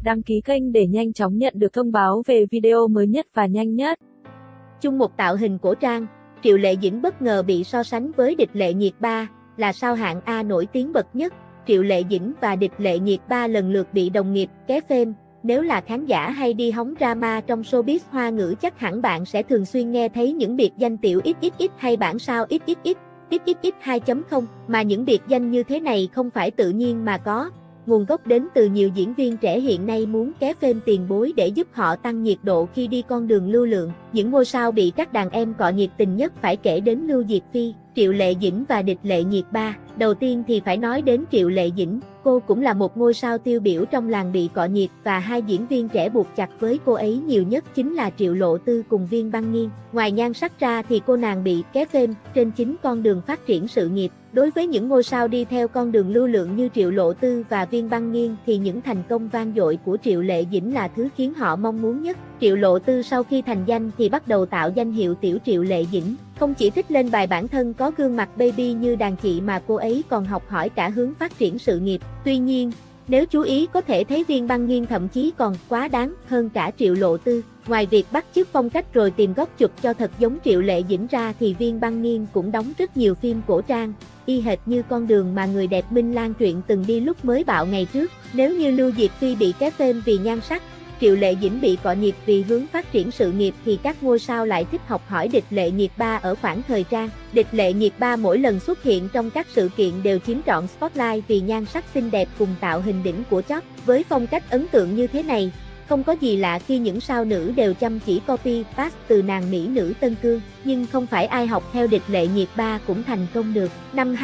đăng ký kênh để nhanh chóng nhận được thông báo về video mới nhất và nhanh nhất. Chung một tạo hình cổ trang, Triệu Lệ Dĩnh bất ngờ bị so sánh với Địch Lệ Nhiệt Ba, là sao hạng A nổi tiếng bậc nhất. Triệu Lệ Dĩnh và Địch Lệ Nhiệt Ba lần lượt bị đồng nghiệp ké phêm. Nếu là khán giả hay đi hóng drama trong showbiz Hoa ngữ chắc hẳn bạn sẽ thường xuyên nghe thấy những biệt danh tiểu XXX hay bản sao XXX, XXX 2.0, mà những biệt danh như thế này không phải tự nhiên mà có. Nguồn gốc đến từ nhiều diễn viên trẻ hiện nay muốn ké phêm tiền bối để giúp họ tăng nhiệt độ khi đi con đường lưu lượng. Những ngôi sao bị các đàn em cọ nhiệt tình nhất phải kể đến Lưu Diệc Phi, Triệu Lệ Dĩnh và Địch Lệ Nhiệt Ba. Đầu tiên thì phải nói đến Triệu Lệ Dĩnh, cô cũng là một ngôi sao tiêu biểu trong làng bị cọ nhiệt và hai diễn viên trẻ buộc chặt với cô ấy nhiều nhất chính là Triệu Lộ Tư cùng Viên Băng Nghiên. Ngoài nhan sắc ra thì cô nàng bị ké phêm trên chính con đường phát triển sự nghiệp. Đối với những ngôi sao đi theo con đường lưu lượng như Triệu Lộ Tư và Viên Băng Nghiên thì những thành công vang dội của Triệu Lệ Dĩnh là thứ khiến họ mong muốn nhất. Triệu Lộ Tư sau khi thành danh thì bắt đầu tạo danh hiệu Tiểu Triệu Lệ Dĩnh. Không chỉ thích lên bài bản thân có gương mặt baby như đàn chị mà cô ấy còn học hỏi cả hướng phát triển sự nghiệp. Tuy nhiên, nếu chú ý có thể thấy Viên Băng Nghiên thậm chí còn quá đáng hơn cả Triệu Lộ Tư. Ngoài việc bắt chước phong cách rồi tìm góc chụp cho thật giống Triệu Lệ Dĩnh ra thì Viên Băng Nghiên cũng đóng rất nhiều phim cổ trang, y hệt như con đường mà người đẹp Minh Lan Truyện từng đi lúc mới bạo ngày trước. Nếu như Lưu Diệc Phi bị ké phêm vì nhan sắc, Triệu Lệ Dĩnh bị cọ nhiệt vì hướng phát triển sự nghiệp thì các ngôi sao lại thích học hỏi Địch Lệ Nhiệt Ba ở khoảng thời trang. Địch Lệ Nhiệt Ba mỗi lần xuất hiện trong các sự kiện đều chiếm trọn spotlight vì nhan sắc xinh đẹp cùng tạo hình đỉnh của chóp. Với phong cách ấn tượng như thế này, không có gì lạ khi những sao nữ đều chăm chỉ copy paste từ nàng mỹ nữ Tân Cương, nhưng không phải ai học theo Địch Lệ Nhiệt Ba cũng thành công được. Năm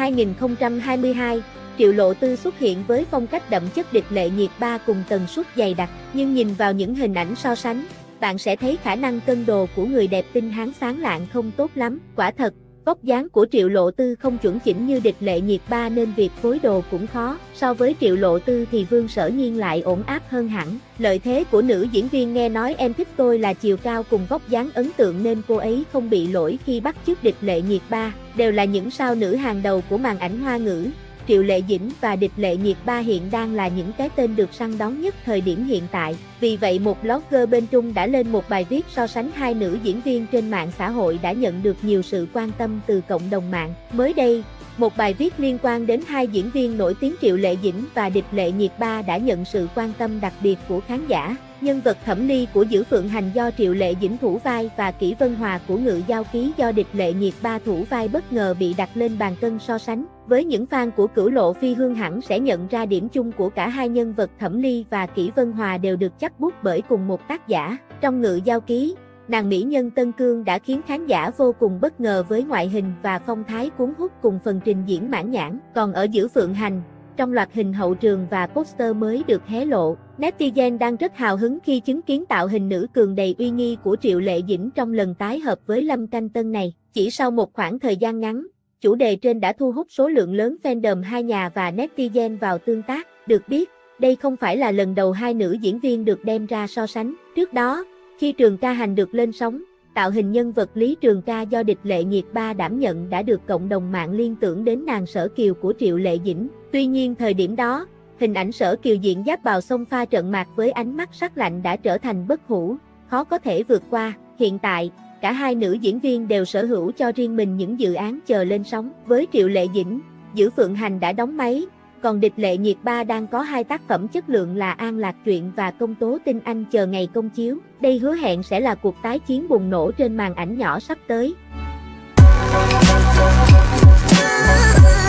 2022, Triệu Lộ Tư xuất hiện với phong cách đậm chất Địch Lệ Nhiệt Ba cùng tần suất dày đặc, nhưng nhìn vào những hình ảnh so sánh, bạn sẽ thấy khả năng cân đồ của người đẹp tinh hán sáng lạng không tốt lắm. Quả thật, vóc dáng của Triệu Lộ Tư không chuẩn chỉnh như Địch Lệ Nhiệt Ba nên việc phối đồ cũng khó. So với Triệu Lộ Tư thì Vương Sở Nhiên lại ổn áp hơn hẳn. Lợi thế của nữ diễn viên nghe nói em thích tôi là chiều cao cùng vóc dáng ấn tượng nên cô ấy không bị lỗi khi bắt chước Địch Lệ Nhiệt Ba, đều là những sao nữ hàng đầu của màn ảnh Hoa ngữ. Triệu Lệ Dĩnh và Địch Lệ Nhiệt Ba hiện đang là những cái tên được săn đón nhất thời điểm hiện tại. Vì vậy một blogger bên Trung đã lên một bài viết so sánh hai nữ diễn viên trên mạng xã hội đã nhận được nhiều sự quan tâm từ cộng đồng mạng. Mới đây, một bài viết liên quan đến hai diễn viên nổi tiếng Triệu Lệ Dĩnh và Địch Lệ Nhiệt Ba đã nhận sự quan tâm đặc biệt của khán giả. Nhân vật Thẩm Ly của Dữ Phượng Hành do Triệu Lệ Dĩnh thủ vai và Kỷ Vân Hòa của Ngự Giao Ký do Địch Lệ Nhiệt Ba thủ vai bất ngờ bị đặt lên bàn cân so sánh. Với những fan của Cửu Lộ Phi Hương hẳn sẽ nhận ra điểm chung của cả hai nhân vật Thẩm Ly và Kỷ Vân Hòa đều được chấp bút bởi cùng một tác giả. Trong Ngự Giao Ký, nàng mỹ nhân Tân Cương đã khiến khán giả vô cùng bất ngờ với ngoại hình và phong thái cuốn hút cùng phần trình diễn mãn nhãn. Còn ở Dữ Phượng Hành, trong loạt hình hậu trường và poster mới được hé lộ, netizen đang rất hào hứng khi chứng kiến tạo hình nữ cường đầy uy nghi của Triệu Lệ Dĩnh trong lần tái hợp với Lâm Canh Tân này. Chỉ sau một khoảng thời gian ngắn, chủ đề trên đã thu hút số lượng lớn fandom hai nhà và netizen vào tương tác. Được biết, đây không phải là lần đầu hai nữ diễn viên được đem ra so sánh. Trước đó, khi Trường Ca Hành được lên sóng, tạo hình nhân vật Lý Trường Ca do Địch Lệ Nhiệt Ba đảm nhận đã được cộng đồng mạng liên tưởng đến nàng Sở Kiều của Triệu Lệ Dĩnh. Tuy nhiên thời điểm đó, hình ảnh Sở Kiều diện giáp bào xông pha trận mạc với ánh mắt sắc lạnh đã trở thành bất hủ, khó có thể vượt qua. Hiện tại, cả hai nữ diễn viên đều sở hữu cho riêng mình những dự án chờ lên sóng. Với Triệu Lệ Dĩnh, Dữ Phượng Hành đã đóng máy, còn Địch Lệ Nhiệt Ba đang có hai tác phẩm chất lượng là An Lạc Truyện và Công Tố Tinh Anh chờ ngày công chiếu. Đây hứa hẹn sẽ là cuộc tái chiến bùng nổ trên màn ảnh nhỏ sắp tới.